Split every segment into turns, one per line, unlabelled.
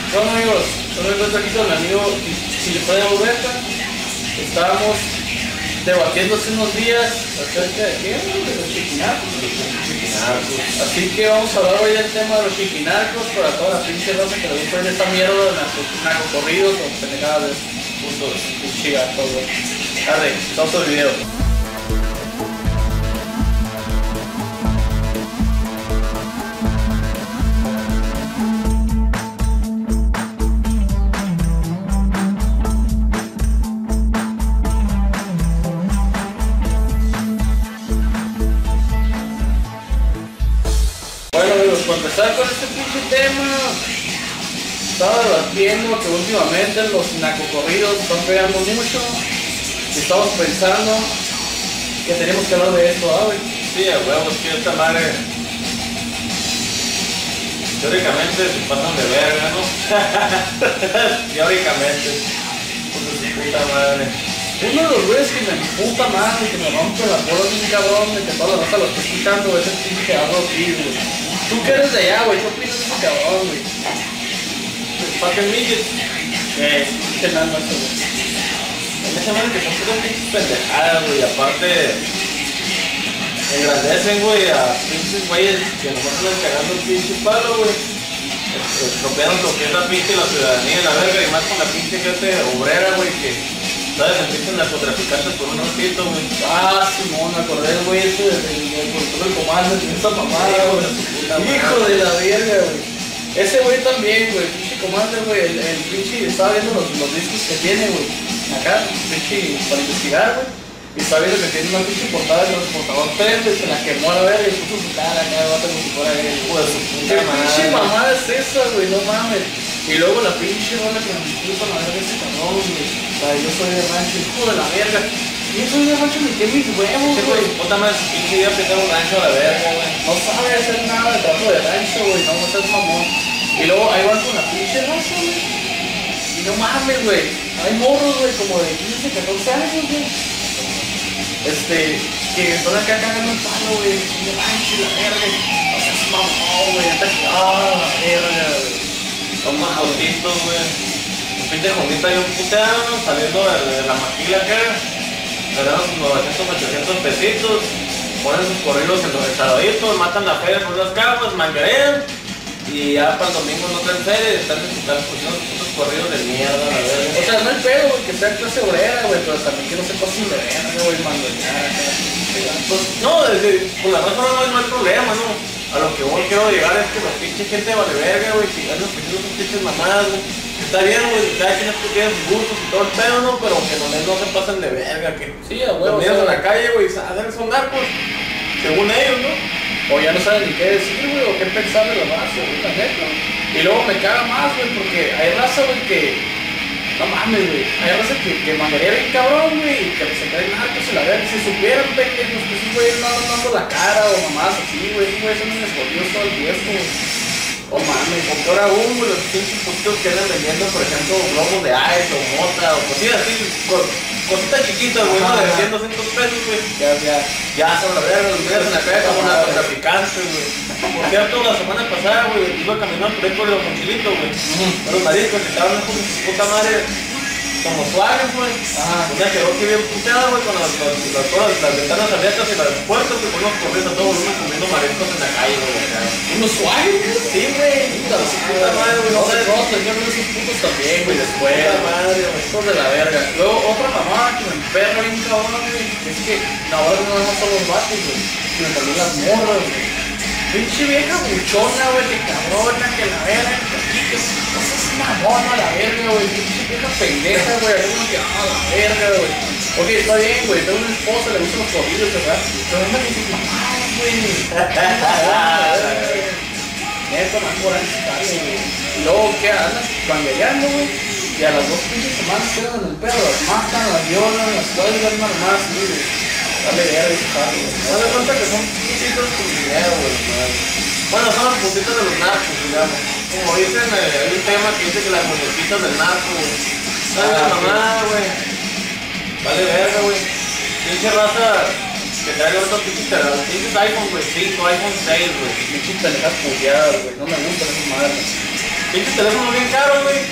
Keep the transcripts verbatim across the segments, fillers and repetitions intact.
Bueno amigos, hoy me aquí con mi amigo Chilefredo Urbeta. Estábamos debatiendo hace unos días acerca de qué, de los chiquinacos. Así que vamos a hablar hoy del tema de los chiquinacos para toda la pinche raza que le gusta de esta mierda de narcocorridos o pendejadas de puntos pinche gato, güey. Arre, vamos al video. Para empezar con este pinche tema, estaba debatiendo que últimamente los narcocorridos están pegando mucho y estamos pensando que tenemos que hablar de esto, ¿ah, güey?
Sí, a huevos, que esta madre teóricamente se pasan de verga, ¿no? Teóricamente, por su puta madre.
Uno de los güeyes que me puta madre, que me rompe la bola bien cabrón, de que toda la raza lo estoy quitando, es el pinche Arro aquí, güey. Tú que eres de allá, güey, ¿qué opinas de ese cabrón, güey?
Fucking midget.
Eh, qué nada más, güey.
En esa madre que son puras pinches pendejadas, güey, aparte engrandecen, güey, a pinches güeyes que nomás andan cagando el pinche palo, güey. Estropean lo que es la pinche la ciudadanía y la verga, y más con la pinche gente obrera, güey, que sabe sentirse narcotraficantes por un ratito, güey.
Ah, Simón, me acordé del güey ese del control del comando, de esa mamada, güey. Hijo de la verga, güey. Ese güey también, güey, pinche comando, güey, el, el pinche, estaba viendo los, los discos que tiene, güey, acá, pinche, para investigar, güey. Y estaba viendo que tiene una pinche portada de los portadores tres, se la quemó a la verga y puso su cara acá, va a como si fuera él, güey. ¿Qué pinche mamada es esa, güey? No mames. Y luego la pinche rola que me puso a la verga ese cabrón, güey. O sea, yo soy de rancho, hijo de la verga. Yo soy de rancho, me quedé mis huevos,
Sí,
güey.
güey, puta madre, su pinche idea pintar un rancho a la verga, güey.
No sabe hacer nada de trabajo de rancho, güey. No, no seas mamón. Y luego ahí van con la pinche raza, güey. Y no mames, güey. Hay morros, güey, como de quince, catorce años, güey. Este, que están acá cagando el palo, güey. De rancho y la verga. No seas mamón, güey. Hasta que, ah, la verga, güey.
Son más autitos, güey. Un pinche jondita y un puteano saliendo de, de la maquila acá. Ganan sus novecientos, ochocientos pesitos. Ponen sus corridos en los estaditos, matan la feria por las camas, mangarean. Y ya para el domingo no traen feria y están escuchando esos corridos de mierda, la verdad.
O sea, no hay pedo, güey, que sea clase obrera, güey, pero también que no se pasen de verga, güey, mandonear acá.
Pues no, desde, por la razón no, no hay problema, ¿no? A lo que voy quiero llegar es que la pinche gente vale verga, güey, que ganan los pinches mamadas, güey. Está bien, güey, cada quien tiene sus gustos y todo el pedo, ¿no? Pero que no, no se pasen de verga, que
sí, a huevo.
Los niños en la calle, güey, saben son narcos, según ellos, ¿no?
O ya no saben ni qué decir, güey, o qué pensar de la raza, güey, la neta. Y luego me caga más, güey, porque hay raza, güey, que... No mames, güey, hay raza que, que mandaría bien cabrón, güey, y que se creen narcos y la verga. Si supieran, pendejos, que esos güeyes no andan dando la cara o mamás así, güey, esos güeyes son unos escondidos todo el tiempo, güey. Oh mames, porque ahora aún, güey, los pinches putos que andan vendiendo, por ejemplo, globos de ice o mota o cosillas así, co cositas chiquitas, güey, ¿no? De cien, doscientos pesos, güey. Ya, ya.
Ya son la verga, los güeyes en la calle como narcotraficantes, güey. Por cierto, la semana pasada, güey, iba caminando por ahí por los mochilitos, güey. Los mariscos que estaban en su puta madre, como suaves, güey. O sea, quedó aquí bien puteado, güey, con las, las, las, las, las ventanas abiertas y las puertas, güey, con unos corriendo a todo volumen comiendo mariscos en la calle, güey.
¿Unos suaves?
Sí, güey. Puta madre, güey.
No sé, todos tenían esos putos también, güey, después.
Puta madre, güey.
Hijos de la verga. Luego, otra mamá que me emperra bien cabrón, güey. Es que ahora no nada más son los vatos, güey, sino también las morras, güey. Pinche vieja buchona, güey, que cabrona, que la verga, que aquí, que no seas mamona, la verga, güey. Pinche vieja pendeja, güey. Hay uno que, ah, la verga, güey. Ok, está bien, güey, tengo una esposa, le gustan los corridos, ¿verdad? Pero anda con sus mamás, güey. Neta, más por ahí, güey. Y luego, ¿qué? Andas bangueando, güey. Y a las dos pinches semanas quedan en el perro, las matan, las violan, las cuelgan, nada más, güey. Dale verga ese carro, güey.
No me cuenta que son putitos con dinero, güey. Bueno, son los putitos de los narcos, digamos. Como dicen, eh, hay un tema que dice que las muñequitas del narco, güey. No es la mamada, güey. Vale verga, güey. Pinche raza que trae otros pinches terrenos. Pinches iPhone, güey, cinco, iPhone seis, güey.
Pinches pendejas puteadas, güey. No me gustan esas madres.
pinche teléfono bien caro, güey.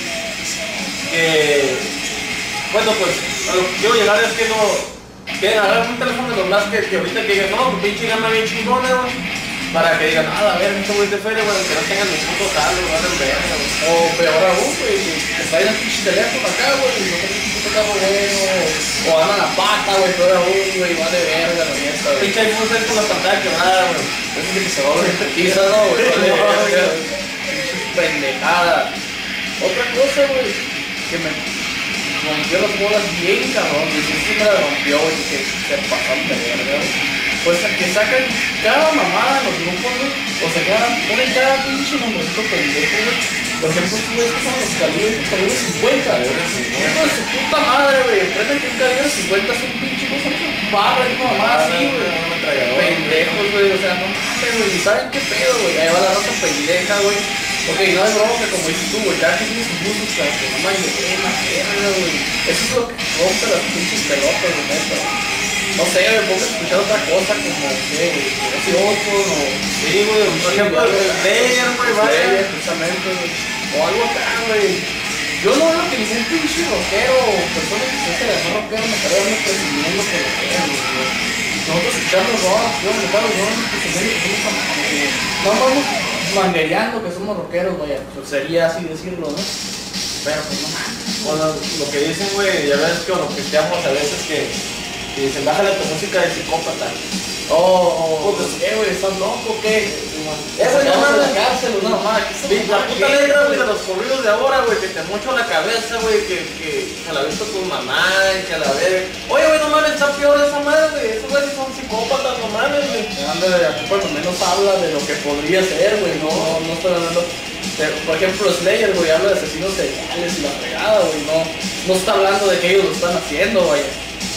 Que, bueno, pues, a lo que quiero llegar es que no, quieren agarrar un teléfono de los más que, que ahorita que digan, no, que pinche gama bien chingona, güey. Para que digan, ah, a ver, esto güey de feria, güey, que no tengan ni puto saldo, güey, en verga, güey.
O peor aún, güey, que traigan el pinche teléfono acá, güey, y no tengan un puto carro bueno, o andan a pata, güey, peor aún, güey, va de verga la neta, güey.
Pinche iPhone seis con la pantalla quebrada, güey.
Eso es de que se va a volver petiza, ¿no, güey? Vale verga, pinche pendejada. Otra cosa, güey, que me rompió las bolas bien, cabrón, y sí sí me la rompió, güey, que se pasan de verga, güey. Pues que sacan cada mamada en los grupos, güey, o sea, cada, ponen cada pinche nombrecito pendejo, güey. Por ejemplo, tú ves que son los calibres, calibres cincuenta, güey. Hijo de su puta madre, güey. Prende que un calibre cincuenta es un pinche cosa, una barra, es una mamada así, güey. Pendejos, güey, o sea, no mames, güey. ¿Y saben qué pedo, güey? Ahí va la raza pendeja, güey. Ok, no es broma, como dices tú, güey, cada quien tiene sus gustos, claro, que no mames, eh, la verga, güey. Eso es lo que rompe las pinches pelotas, güey, neta. No sé, me pongo a escuchar otra cosa como, ¿qué, güey? Ese otro, o...
Sí, güey, por ejemplo, el Slayer, güey, vaya.
Precisamente, güey. O algo acá, güey. Yo no veo que ningún pinche rockero o persona que se hace de más rockero me estaría dando presumiendo que rockero, güey. Nosotros escuchamos rock, yo me meto a los rock, que se ve que somos amados, güey. No vamos manguereando que somos rockeros, vaya, pues sería así decirlo, ¿no? Pero pues no mames.
Bueno, lo que dicen, güey, ya ves que lo que cristiamos a veces que y dicen, bájale tu música de psicópata.
Oh, oh, pues, eh, güey, ¿estás loco o qué?
Eso ya no
de la cárcel, una mamá.
La puta letra, güey, de los corridos de ahora, güey, que te mocho la cabeza, güey, que, que se la ha visto tu mamá y que a la verga. Oye, güey, no mames, está peor esa madre, güey. Esos güeyes son psicópatas, no mames, güey.
Ándale, aquí por lo menos habla de lo que podría ser, güey, no, no estoy hablando. Por ejemplo, Slayer, güey, habla de asesinos seriales y la fregada, güey, no, no está hablando de que ellos lo están haciendo, vaya.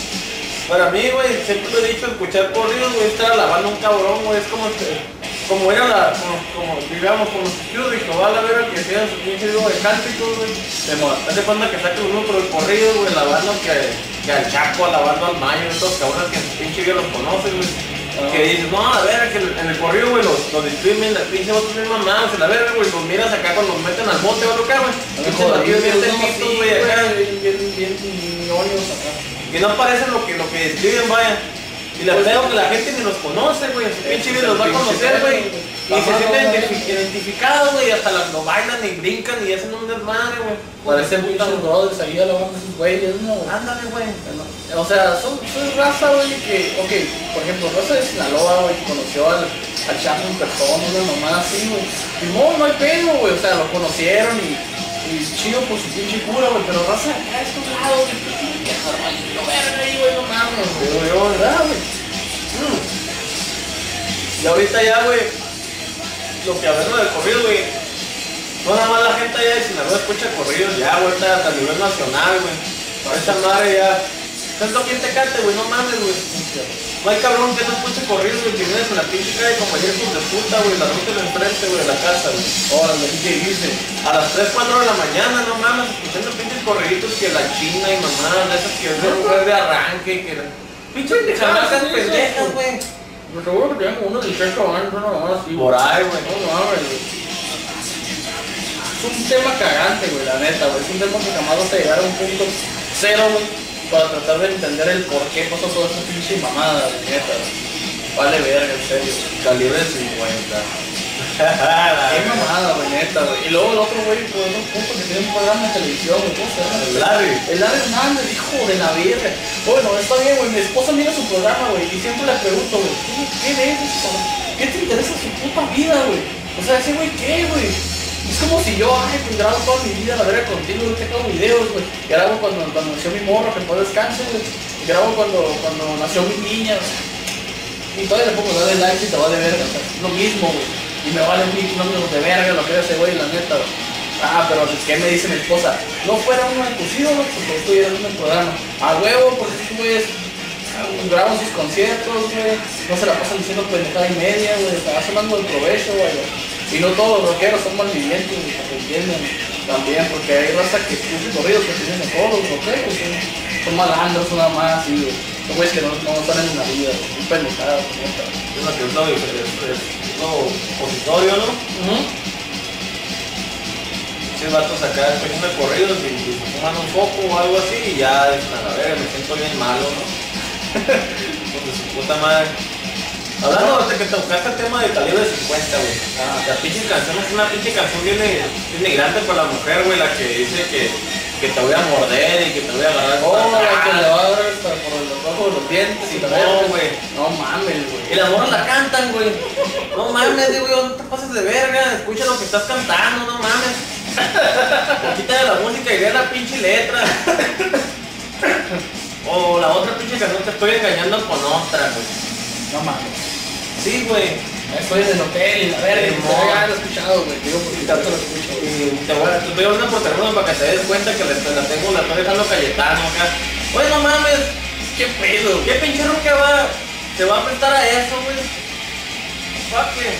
Para mí, güey, siempre lo he dicho, escuchar corridos, güey, estar alabando a un cabrón, güey, es como, como era la, como, como digamos, como los tíos de Jehová, la vera, que hacían su pinche video de cánticos, güey. Hace falta que saque uno por el corrido, güey, alabando que, que al Chaco, alabando al Mayo, estos cabrones que en su pinche video los conocen, güey. Uh-huh. Que dices, no, a ver, que en el corrido, güey, los, los disprimen, las pinches otros bien mamados, la verga, güey, los miras acá cuando los meten al bote o lo que, güey. Pinches batidos bien temitos, güey, acá.
Bien, bien, ñoños acá.
Y no parecen lo que, lo que describen, vaya. Y la verdad es que la gente ni los conoce, güey. Su pinche video los va a conocer, güey. Y se sienten identificados, güey. Hasta las lo bailan y brincan y hacen un desmadre, güey.
Parecen muchos brothers ahí a la banda de esos güeyes, ¿no?
Ándale, güey.
O sea, son, son raza, güey, que, ok, por ejemplo, raza de Sinaloa, güey, que conoció al, al Chapo en persona, una mamá así, güey. Y no, no hay pedo, güey. O sea, lo conocieron y, y chido por su pinche cura, güey. Pero raza acá a estos lados, güey. No verga ahí, güey, no mames, güey, ¿verdad, güey?
Mm. Y ahorita ya, güey, lo que hablamos del corrido, güey, no nada más la gente allá de Sinaloa escucha corridos ya, güey, está a nivel nacional, güey. Esa madre ya, tanto quien te cante, güey, no mames, güey. No hay cabrón que no escuche corridos, güey, que vienes en la pinche calle como ayer con de puta, güey, la ruta de enfrente, güey, de la casa, güey.
Órale, ¿qué dice?
A las tres, cuatro de la mañana, no mames, escuchando pinches corriditos que la China y mamá, de esas que es de lugar de arranque, que pinches de jamacas pendejas, güey.
Me seguro que tengo uno de dieciocho años, una mamá así.
Por ahí, güey.
No mames, güey. Es un tema cagante, güey, la neta, güey. Es un tema que jamás vas a llegar a un punto cero, güey, para tratar de entender el por qué pasó toda esta pinche mamada, güey, neta, güey. Vale verga, en serio.
Calibre cincuenta.
Qué mamada, güey, neta, güey. Y luego el otro güey, pues, un punto que tiene un programa de televisión, güey, ¿cómo se llama?
El Larry.
El Larry Hernández, hijo de la verga. Bueno, está bien, güey, mi esposa mira su programa, güey, y siempre le pregunto, güey, ¿qué, qué ves, cabrón? ¿Qué te interesa su puta vida, güey? O sea, ese güey, ¿qué, güey? Es como si yo, ay, pues grabo toda mi vida, la verga contigo, yo te hago videos, güey. Grabo cuando, cuando nació mi morro, que después descanse, güey. Grabo cuando, cuando nació mi niña, o sea. Y todavía le pongo darle like y te va de verga, o sea, es lo mismo, güey. Y me vale un kilómetros de verga lo que era ese güey, la neta, güey. Ah, pero ¿qué me dice mi esposa? No fuera uno de tus ídolos porque estoy en un programa. A huevo, porque estos güeyes graban sus conciertos, güey. No se la pasan diciendo pendejada y media, güey. Estás hablando del provecho, güey. Y no todos los rockeros son malvivientes, güey, para que entiendan también, porque hay raza que escucha corridos que tienen todos los rockeros, güey. Son malandros, nada más, sí, güey. Son güeyes que no, no están en la vida, güey. Un pendejada, güey.
Es lo que es lo, es, es, es lo opositorio, ¿no?
Uh-huh.
Pinches vatos acá escuchando corridos y, y se fuman un poco o algo así y ya dicen a la verga, me siento bien malo, ¿no? Pues de su puta madre. Hablando de que tocaste el tema de Calibre cincuenta, güey. Ah, la pinche canción es una pinche canción bien, bien grande para la mujer, güey, la que dice que, que te voy a morder y que te voy a agarrar.
Oh, la que le va a dar hasta por los ojos de los dientes y la
no, güey.
No mames, güey.
Y las morras la cantan, güey. No mames, digo yo, no te pases de verga, escucha lo que estás cantando, no mames. Quítale la música y ve la pinche letra. O la otra pinche canción, te estoy engañando con otra, güey.
No mames.
Sí, güey.
Estoy en el hotel y la verga, y no, ya lo he escuchado, güey. Digo, porque tanto lo escucho.
Y te voy a te doy una por teléfono para que te des cuenta que la, la tengo, la estoy dejando Cayetano acá. Oye, no mames,
¿Qué pedo?
¿qué pinche que va? Se va a prestar a eso, güey. Fuck it.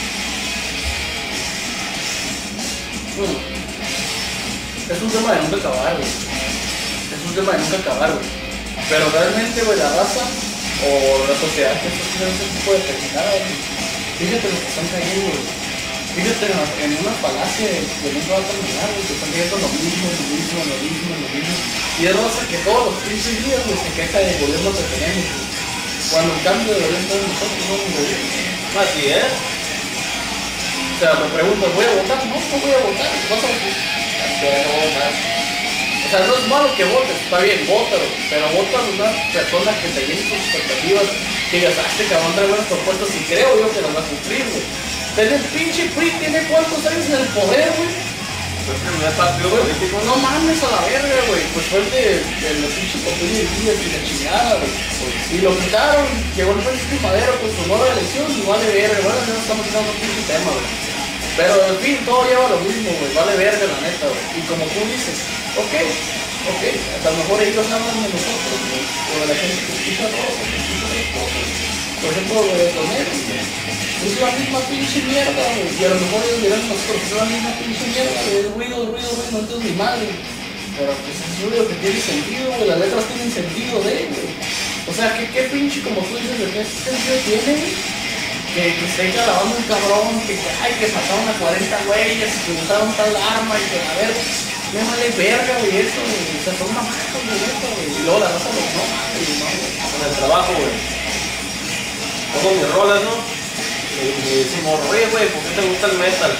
Hmm. Es un tema de nunca acabar, güey. Es un tema de nunca acabar, güey. Pero realmente, güey, la raza o la sociedad que está haciendo ese tipo de pendejadas, güey. Fíjate lo que están cayendo, güey. Fíjate en, en una falacia que nunca va a terminar, güey. Que están cayendo lo mismo, lo mismo, lo mismo, lo mismo. Y es raza que todos los quince días, güey, se queja del gobierno que tenemos, güey. Cuando el cambio debería estar en nosotros, no en el gobierno.
Así es.
O sea, me preguntas, ¿voy a votar? No, no voy a votar. Vas a votar. Ya no voy a votar. O sea, no es malo que votes, está bien, vótalo, pero vota a una persona que te llene tus expectativas, que digas, ah, este cabrón trae buenas propuestas y creo yo que las va a cumplir, güey. Tener pinche P R I tiene cuántos años en el poder, güey.
Pues que no es partido político.
No mames a la verga, güey. Pues fue el de, de los pinches papeles y la chingada, güey. Y lo quitaron, llegó el Francisco Madero con su nueva elección y vale verga, bueno, no estamos quitando un pinche tema, güey. Pero en fin, todo lleva lo mismo, güey, vale verga la neta, güey. Y como tú dices, ok, ok, a lo mejor ellos hablan de nosotros, güey, o de la gente que escucha todo, que escucha las cosas. Por ejemplo, de los negros, güey. Es la misma pinche mierda, güey. Y a lo mejor ellos dirán nosotros, es la misma pinche mierda, güey. Ruido, ruido, ruido, no entiendo ni madre. Pero pues es un ruido que tiene sentido, güey. Las letras tienen sentido de, güey. O sea, ¿qué, qué pinche, como tú dices, ¿qué sentido tiene, güey? Que, que esté grabando un cabrón, que, que ay, que mataron a cuarenta güeyes, que usaron tal arma y que a ver, me vale verga, güey, eso, güey. O sea, son mamadas, güey, esto, güey. Y luego la raza lo no, güey, no, güey.
En el trabajo, güey. Pongo mis rolas, ¿no? Y me decimos, oye, güey, ¿por qué te gusta el metal?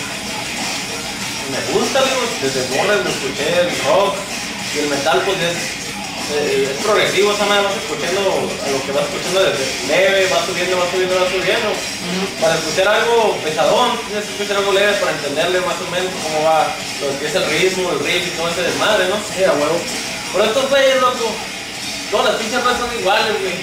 Me gusta, digo, desde morras me escuché el rock y el metal, pues es, eh, es progresivo, o sea, nada vas escuchando a lo que vas escuchando desde leve, va subiendo, va subiendo, va subiendo. Uh-huh. Para escuchar algo pesadón, tienes que escuchar algo leve para entenderle más o menos cómo va lo que es el ritmo, el riff y todo ese desmadre, ¿no?
Sí, a huevo.
Pero estos güeyes, loco, todas las pinches razas son iguales, güey.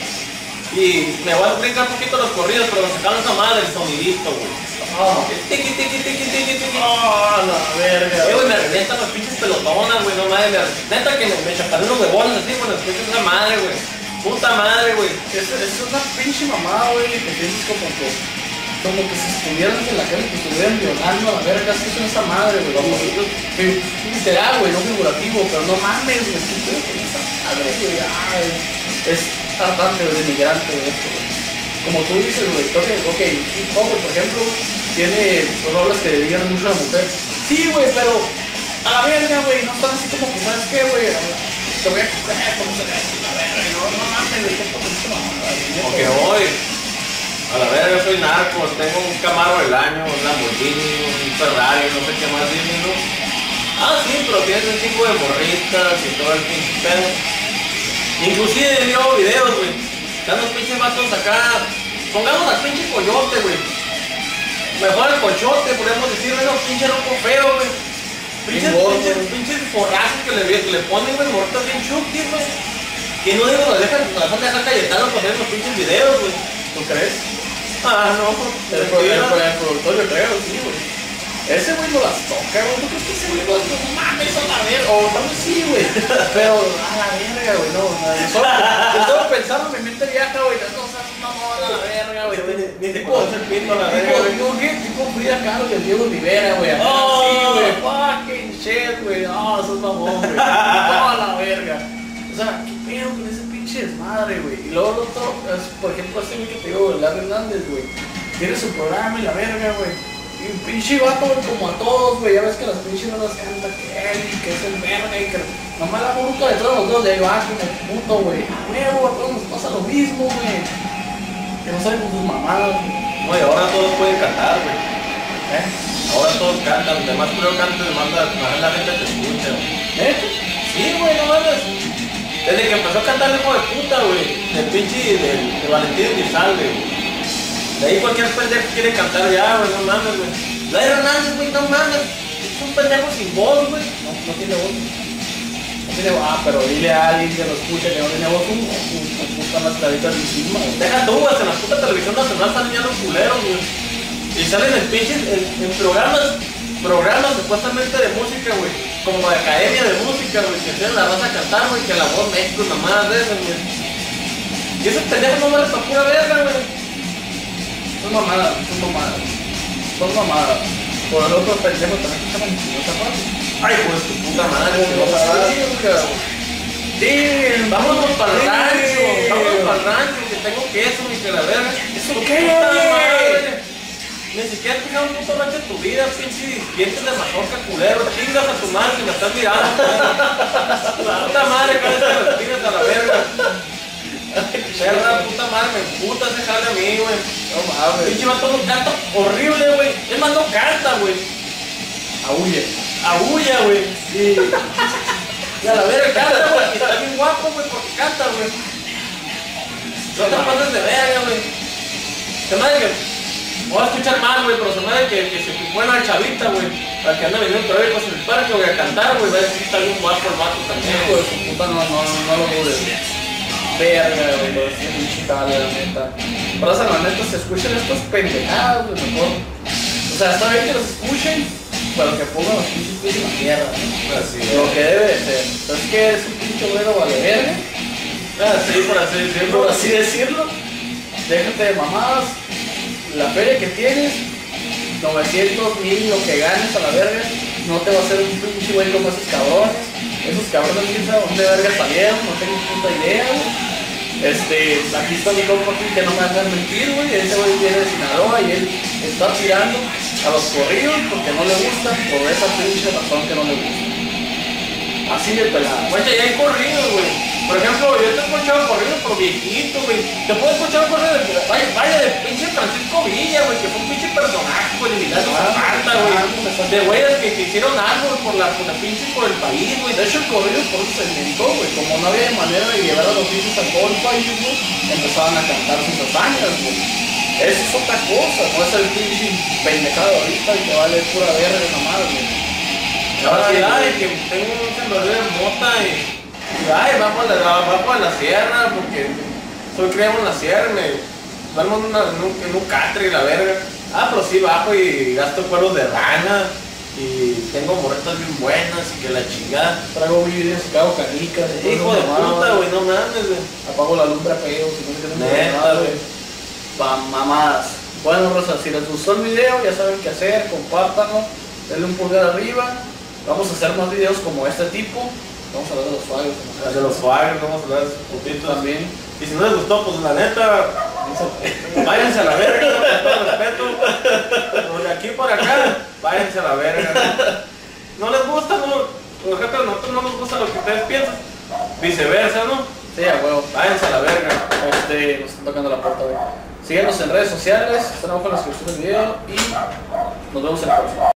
Y me voy a brincar un poquito los corridos, pero me sacaron esa madre, el sonidito, güey.
Oh.
Tiki, tiki, tiki, tiki, tiki.
Oh, la verga.
Eh, güey, me revientan las pinches pelotonas, güey, no madre. Neta que me, me chaparé unos huevones así, güey, escucho esa madre, güey. Puta madre, güey.
Es, es una pinche mamada, güey, que piensas como que, como que si estuvieran en la calle, que estuvieran violando a la verga, es que son esa madre, güey. Vamos, literal, güey, no figurativo, pero no mames, güey, ¿qué pedo con esa madre, güey? Ay, es tratante, güey, denigrante, güey, esto, güey. Como tú dices, güey, okay, ok, hip hop, por ejemplo, tiene roles que dedican mucho a la mujer. Sí, güey, pero a la verga, güey, no están así como que, ¿sabes qué, güey? Te voy a coger, como se ve así, la verga, no, no mames, güey, qué potencia mamada, güey.
Porque hoy, a la verga, soy narco, tengo un Camaro del año, un Lamborghini, un Ferrari, no sé qué más dime, ¿no? Ah, sí, pero tienes un tipo de morritas y todo el pinche pedo. Inclusive yo hago videos, güey. Están los pinches vatos acá. Pongamos al pinche coyote, güey. Mejor el cochote, podemos decir, menos pinche roco feo, güey. Pinches, pinches, pinches forrazos que le, que le ponen, güey, morritos bien chuki, güey. Que no digo, lo dejan, lo dejan dejar Cayetano poner los pinches videos, güey.
¿Tú crees?
Ah, no.
El, el, el, el productor yo creo, sí, güey. Ese güey no las toca, güey. ¿Tú crees que ese güey no, no mames a la verga? O tal vez sí, güey. Pero a la verga, güey, no. Solo, solo pensando en mi mente viaja, güey. No, o sea, no, a la verga, güey.
Ni te conoce el pinto a la verga, güey.
Tipo, ¿qué? Tipo Frida Kahlo y el Diego Rivera, güey.
Oh,
sí, güey. Fucking shit, güey. No, eso es mamón, güey. No, a la verga. O sea, ¿qué pedo con ese pinche desmadre, güey? Y luego el otro, es, por ejemplo, este güey que te digo, Larry Hernández, güey. Tiene su programa y la verga, güey. Y un pinche vato, güey, como a todos, güey, ya ves que las pinches no las canta que él, y que es el verga, y que nomás la boruca de todos los dos de ahí va como puto, güey. A huevo, a todos nos pasa lo mismo, güey. Que no saben con sus mamadas, güey.
No, y ahora todos pueden cantar, güey.
¿Eh?
Ahora todos cantan, además creo canto, además la, más la gente te escucha, güey.
¿Eh?
Sí, güey, no mames. Desde que empezó a cantar el hijo de puta, güey, del pinche, del, del Valentín Elizalde, güey. De ahí cualquier pendejo quiere cantar ya, güey, no mames, güey. Lair Hernández, güey, no mames. Es un pendejo sin voz, güey.
No, no tiene voz. No tiene voz. Ah, pero dile a alguien que lo escuche que no tiene voz, un puta más clarita encima, güey.
Deja tú, güey, en la puta televisión nacional están niñando culeros, güey. Y salen en pinches, en, en programas, programas supuestamente de música, güey. Como de academia de música, güey, que tienen la raza a cantar, güey, que la voz México, mamadas de esas, güey. Y esos pendejos no valen pa' pura verga, güey.
Son mamadas, son mamadas. Son mamadas. Por el otro pendejo también que estaban en esa parte.
Ay, pues tu puta madre, que no
sabes. Sí,
vámonos para el
sí.
rancho, vámonos para el rancho, que tengo queso, ni que la verga.
¿Eso
Tu
qué?
puta madre. Ni siquiera has pisado un puto rancho en tu vida, pinche dientes de mazorca culero. Chingas a tu madre si me estás mirando. La puta madre, cállate las chingas a la verga. Perra, puta madre, me emputa ese jale a mí, güey.
No mames.
Pinche vato no canta horrible, güey. Es más, no canta, güey.
Aúlle.
Aúlla, güey.
Sí.
Y a la verga canta, güey. Y está bien guapo, güey, porque canta, güey. No te pases de verga, güey. Se me hace que... Voy a escuchar mal, güey, pero se me hace que, que se picó en la chavita, güey. Para que anda vendiendo periódicos en el parque, güey, a cantar, güey. Va a decir que está bien guapo el vato también,
Hijo
güey.
de su puta, no, no, no lo dudes. Verga, güey, lo decía pinche jale, la neta. Pero o sea, la neta, se escuchan estos pendejadas, güey, mejor. O sea, está bien que los escuchen, pero que pongan los pinches pies en la tierra, ¿no?
Así es.
Lo que debe de ser. Entonces, que es un pinche güero vale verga,
Ah, sí, por así decirlo.
por así decirlo. Déjate de mamadas. La feria que tienes, novecientos mil, lo que ganes a la verga, no te va a hacer un pinche güey como esos cabrones. Esos cabrones, quién sabe dónde verga salieron, no tengo puta idea, güey. Este, aquí está mi compa aquí que no me hagan mentir, güey. Ese güey viene de Sinaloa y él está tirando a los corridos porque no le gusta, por esa pinche razón que no le gusta. Así de pelada.
Güey, ya hay corridos, güey. Por ejemplo, yo te he escuchado corridos por viejito, güey. Te puedo escuchar corridos de... Vaya, vaya, de pinche Francisco Villa, güey, que fue un pinche personaje, güey, de Milagro Zapata, güey. De güeyes que, que hicieron algo por la, por la pinche por el país, güey.
De hecho, el corrido por eso se inventó, güey. Como no había manera de llevar a los hijos a todo el país, güey, empezaban a cantar sus hazañas, güey. Eso es otra cosa, no es el pinche pendejado ahorita y que vale pura verga nomás, güey.
Ahora sí, ay, que tengo un sembradío de mota y... y ay, vamos a la, vamos a la sierra porque soy criado en la sierra y me... Duermo en, una, en, un, en un catre y la verga. Ah, pero sí bajo y gasto cueros de rana y tengo moretas bien buenas y que la chingada.
Traigo vídeos, cago canicas.
Hijo de puta, güey, no mames, güey.
Apago la lumbre a pedo, si no me
Neta, güey.
Pa' mamadas. Bueno, Rosa, si les gustó el video, ya saben qué hacer, compártanlo, denle un pulgar arriba. Vamos a hacer más videos como este tipo. Vamos a hablar de los suaves.
De los suaves, vamos a hablar de sus putitos.
También.
Y si no les gustó, pues la neta, váyanse a la verga, con todo respeto. De aquí por acá, váyanse a la verga. No les gusta, no. Por ejemplo, a nosotros no nos gusta lo que ustedes piensan. Viceversa, ¿no?
Sí, a huevo.
Váyanse a la verga.
Este, nos están tocando la puerta, güey. Síguenos en redes sociales, están abajo en la descripción del video y nos vemos en el próximo.